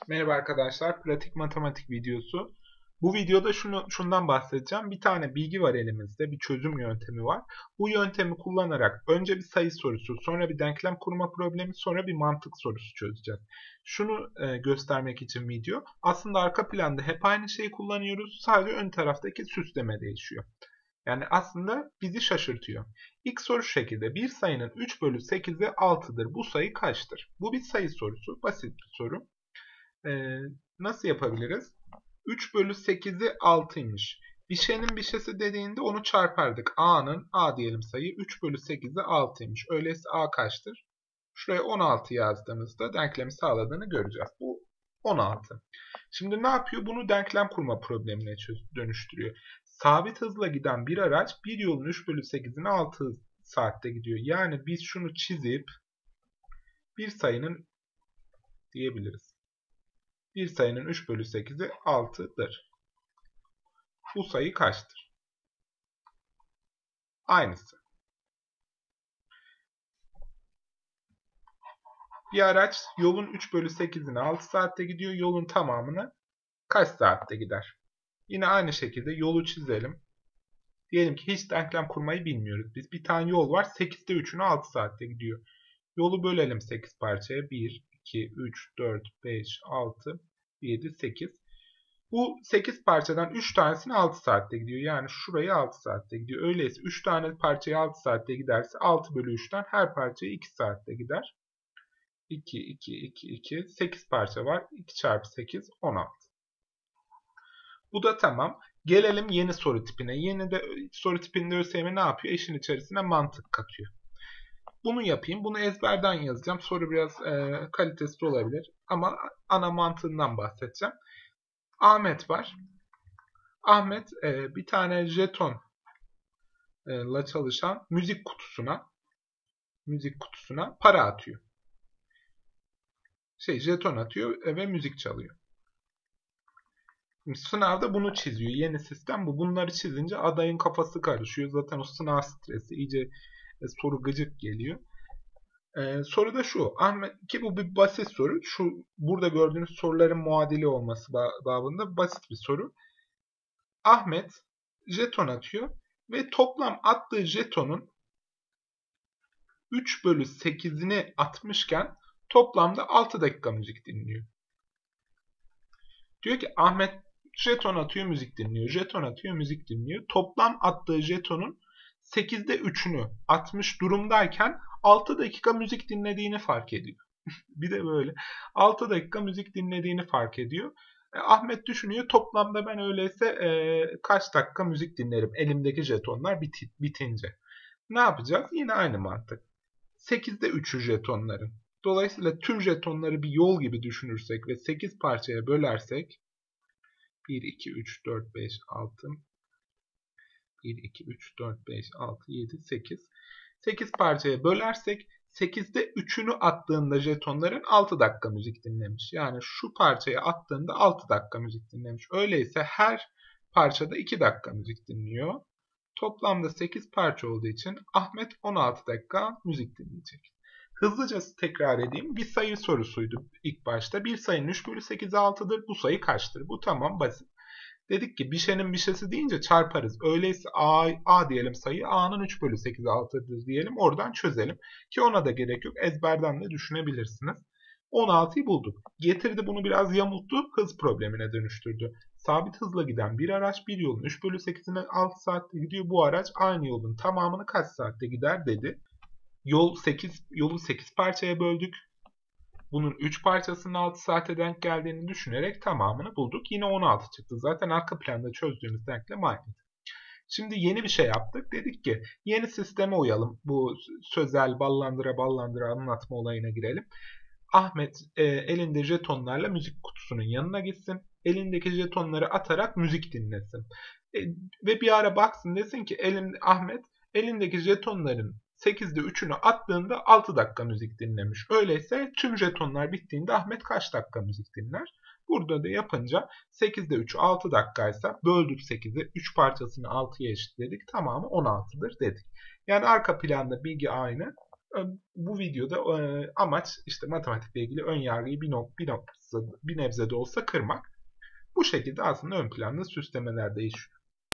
Merhaba arkadaşlar, pratik matematik videosu. Bu videoda şundan bahsedeceğim. Bir tane bilgi var elimizde, bir çözüm yöntemi var. Bu yöntemi kullanarak önce bir sayı sorusu, sonra bir denklem kurma problemi, sonra bir mantık sorusu çözeceğiz. Şunu göstermek için video. Aslında arka planda hep aynı şeyi kullanıyoruz. Sadece ön taraftaki süsleme değişiyor. Yani aslında bizi şaşırtıyor. İlk soru şu şekilde. Bir sayının 3 bölü 8'i 6'dır. Bu sayı kaçtır? Bu bir sayı sorusu. Basit bir soru. Ee, Nasıl yapabiliriz? 3 bölü 8'i 6'ymış. Bir şeyin bir şeysi dediğinde onu çarpardık. A diyelim sayı 3 bölü 8'i 6'ymış. Öyleyse A kaçtır? Şuraya 16 yazdığımızda denklemi sağladığını göreceğiz. Bu 16. Şimdi ne yapıyor? Bunu denklem kurma problemine dönüştürüyor. Sabit hızla giden bir araç bir yolun 3 bölü 8'ini 6 saatte gidiyor. Yani biz şunu çizip bir sayının diyebiliriz. Bir sayının 3 bölü 8'i 6'dır. Bu sayı kaçtır? Aynısı. Bir araç yolun 3 bölü 8'ini 6 saatte gidiyor. Yolun tamamını kaç saatte gider? Yine aynı şekilde yolu çizelim. Diyelim ki hiç denklem kurmayı bilmiyoruz. Biz bir tane yol var. 8'de 3'ünü 6 saatte gidiyor. Yolu bölelim 8 parçaya. 1, 2, 3, 4, 5, 6, 7, 8. Bu 8 parçadan 3 tanesini 6 saatte gidiyor. Yani şurayı 6 saatte gidiyor. Öyleyse 3 tane parçayı 6 saatte giderse 6 bölü 3'ten her parçayı 2 saatte gider. 2, 2, 2, 2. 8 parça var. 2 çarpı 8, 16. Bu da tamam. Gelelim yeni soru tipine. Yeni de soru tipinde ÖSYM ne yapıyor? İşin içerisine mantık katıyor. Bunu yapayım. Bunu ezberden yazacağım. Soru biraz kalitesiz olabilir. Ama ana mantığından bahsedeceğim. Ahmet var. Ahmet bir tane jetonla çalışan müzik kutusuna para atıyor. Jeton atıyor ve müzik çalıyor. Şimdi sınavda bunu çiziyor. Yeni sistem bu. Bunları çizince adayın kafası karışıyor. Zaten o sınav stresi iyice soru gıcık geliyor. Soru da şu. Ahmet ki bu bir basit soru. Şu burada gördüğünüz soruların muadili olması babında basit bir soru. Ahmet jeton atıyor ve toplam attığı jetonun 3 bölü 8'ini atmışken toplamda 6 dakika müzik dinliyor. Diyor ki Ahmet jeton atıyor, müzik dinliyor. Jeton atıyor, müzik dinliyor. Toplam attığı jetonun 8'de 3'ünü atmış durumdayken 6 dakika müzik dinlediğini fark ediyor. Bir de böyle 6 dakika müzik dinlediğini fark ediyor. Ahmet düşünüyor toplamda ben öyleyse kaç dakika müzik dinlerim elimdeki jetonlar bitince. Ne yapacağız? Yine aynı mantık. 8'de 3'ü jetonların. Dolayısıyla tüm jetonları bir yol gibi düşünürsek ve 8 parçaya bölersek 1, 2, 3, 4, 5, 6 1, 2, 3, 4, 5, 6, 7, 8 8 parçaya bölersek 8'de 3'ünü attığında jetonların 6 dakika müzik dinlemiş. Yani şu parçayı attığında 6 dakika müzik dinlemiş. Öyleyse her parçada 2 dakika müzik dinliyor. Toplamda 8 parça olduğu için Ahmet 16 dakika müzik dinleyecek. Hızlıca tekrar edeyim. Bir sayı sorusuydu ilk başta. Bir sayının 3 bölü 8'i 6'dır. Bu sayı kaçtır? Bu tamam basit. Dedik ki bir şeyin bir şeysi deyince çarparız. Öyleyse A diyelim sayı. A'nın 3 bölü 8'i 6'dır diyelim. Oradan çözelim. Ki ona da gerek yok. Ezberden de düşünebilirsiniz. 16'yı bulduk. Getirdi bunu biraz yamulttu. Hız problemine dönüştürdü. Sabit hızla giden bir araç bir yolun 3 bölü 8'ine 6 saatte gidiyor. Bu araç aynı yolun tamamını kaç saatte gider dedi. Yolu 8 parçaya böldük. Bunun 3 parçasının 6 saate denk geldiğini düşünerek tamamını bulduk. Yine 16 çıktı. Zaten arka planda çözdüğümüz denklem aynı. Şimdi yeni bir şey yaptık. Dedik ki yeni sisteme uyalım. Bu sözel ballandıra anlatma olayına girelim. Ahmet elinde jetonlarla müzik kutusunun yanına gitsin. Elindeki jetonları atarak müzik dinlesin. Ve bir ara baksın desin ki Ahmet elindeki jetonların 8'de 3'ünü attığında 6 dakika müzik dinlemiş. Öyleyse tüm jetonlar bittiğinde Ahmet kaç dakika müzik dinler? Burada da yapınca 8'de 3 6 dakikaysa böldük 8'e 3 parçasını 6'ya eşitledik. Tamamı 16'dır dedik. Yani arka planda bilgi aynı. Bu videoda amaç işte matematikle ilgili ön yargıyı bir nebze de olsa kırmak. Bu şekilde aslında ön planda süslemeler değişiyor.